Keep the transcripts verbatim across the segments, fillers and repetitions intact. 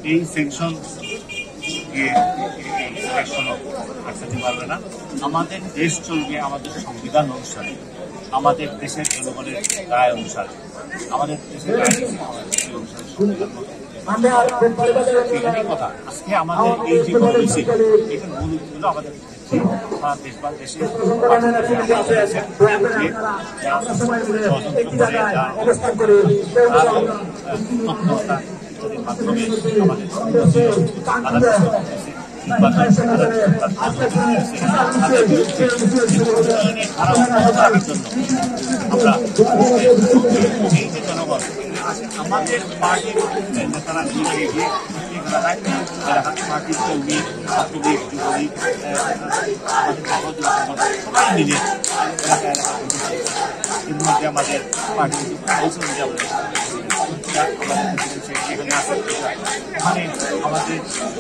এই সেকশন আটকাতে পারবে না। আমাদের দেশ চলবে আমাদের সংবিধান অনুসারে, আমাদের দেশের জনগণের রায় অনুসারে, আমাদের দেশের রাজনীতি অনুসারে কথা। আজকে আমাদের এই যে পলিসি এটার মূল হলো আমাদের সারা দেশ বা দেশের মাধ্যমে আমাদের আমরা এই যে জনগণ আমাদের পার্টির নেতারা এগিয়ে গিয়ে পার্টির কর্মী ছাত্রলীগ যুবলীগ আমাদের সবাই মিলে এলাকা এলাকা এর মধ্যে আমাদের পার্টি সেখানে আসে ওখানে আমাদের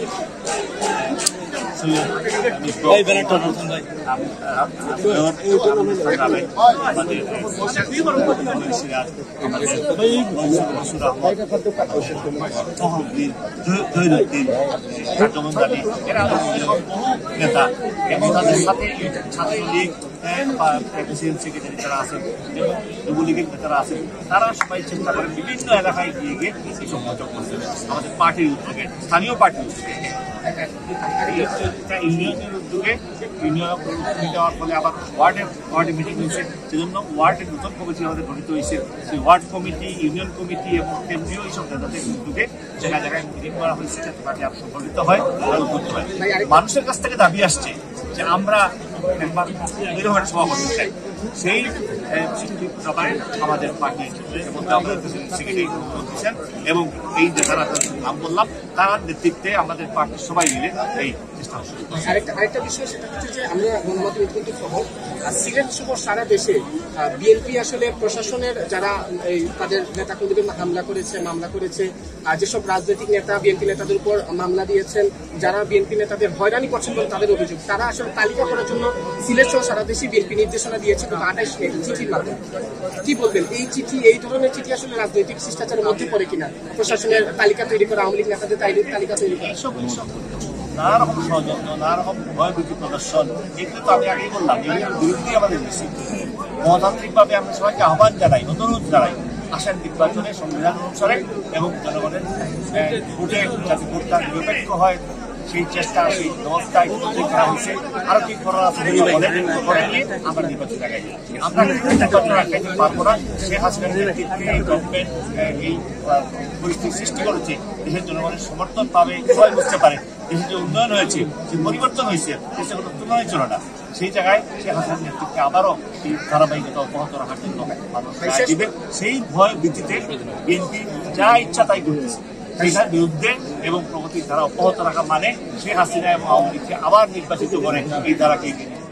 নেতা এবং তাদের সাথে ছাত্রলীগ সেক্রেটারি যারা আছেন এবং যুবলীগের নেতারা আছেন, তারা সবাই চেষ্টা করেন বিভিন্ন এলাকায় গিয়ে গিয়ে এইসব বৈঠক করছেন আমাদের পার্টির উদ্যোগে, স্থানীয় পার্টির উদ্যোগে। ইউনিয়নের উদ্যোগে ইউনিয়ন দেওয়ার ফলে আবার ওয়ার্ডের ওয়ার্ডে মিটিং হয়েছে, সেজন্য ওয়ার্ডের নতুন কমিটি আমাদের গঠিত হয়েছে। সেই ওয়ার্ড কমিটি, ইউনিয়ন কমিটি এবং কেন্দ্রীয় এইসব নেতাদের উদ্যোগে জায়গায় জায়গায় মিটিং করা হয়েছে যাতে পার্টি আরো সংগঠিত হয়, আরো করতে হয়। মানুষের কাছ থেকে দাবি আসছে যে আমরা একবার এরকম একটা সভা করতে চাই। সেই সভায় আমাদের পার্টি সেক্রেটারি দিচ্ছেন এবং এই যে যারা নাম বললাম তার নেতৃত্বে আমাদের পার্টির সবাই মিলে এই চেষ্টা করছে। আরেকটা বিষয় সেটা হচ্ছে যে আমরা গণমাধ্যম কিন্তু সহ সিলেট সহ সারা দেশে বিএনপি আসলে প্রশাসনের যারা তাদের নেতাকর্মীদের হামলা করেছে, মামলা করেছে, যেসব রাজনৈতিক নেতা বিএনপি নেতাদের উপর মামলা দিয়েছেন, যারা বিএনপি নেতাদের হয়রানি করছেন বলে তাদের অভিযোগ, তারা আসলে তালিকা করার জন্য সিলেট সহ সারা দেশে বিএনপি নির্দেশনা দিয়েছে কিন্তু আঠাইশ মে চিঠির মাধ্যমে। কি বলবেন এই চিঠি, এই ধরনের চিঠি আসলে রাজনৈতিক শিষ্টাচারের মধ্যে পড়ে কিনা? প্রশাসনের তালিকা তৈরি করা, আওয়ামী লীগ নেতাদের তালিকা তৈরি করা, নানা রকম ষড়যন্ত্র, নানা রকম ভয়ভীতি প্রদর্শন, এগুলো তো আমি আগেই বললাম এগুলোর বিরুদ্ধেই আমাদের বেশি। গণতান্ত্রিকভাবে আমরা সবাইকে আহ্বান জানাই, অনুরোধ জানাই আসেন নির্বাচনে সংবিধান অনুসারে এবং জনগণের ভোটে যাতে ভোটটা নিরপেক্ষ হয় সেই চেষ্টা, সেই ব্যবস্থা ইতিমধ্যে করা হয়েছে। আরো কি করার আছে করে নিয়ে আমরা নির্বাচন আগাই। আমরা নির্বাচন আগাইতে পারবো না। শেখ হাসিনার নেতৃত্বে এই গভর্নমেন্ট এই পরিস্থিতি সৃষ্টি করেছে, দেশের জনগণের সমর্থন পাবে, সবাই বুঝতে পারে দেশের যে উন্নয়ন হয়েছে, যে পরিবর্তন হয়েছে, দেশে কোনো তুলনায় ছিল না। সেই জায়গায় শেখ হাসিনার নেতৃত্বে আবারও এই ধারাবাহিকতা অব্যাহত রাখার জন্য মানুষ রায় দিবে। সেই ভয় ভিত্তিতে বিএনপি যা ইচ্ছা তাই করতেছে। সেইটার বিরুদ্ধে এবং প্রগতির ধারা অব্যাহত রাখা মানে শেখ হাসিনা এবং আওয়ামী লীগকে আবার নির্বাচিত করে এই ধারাকে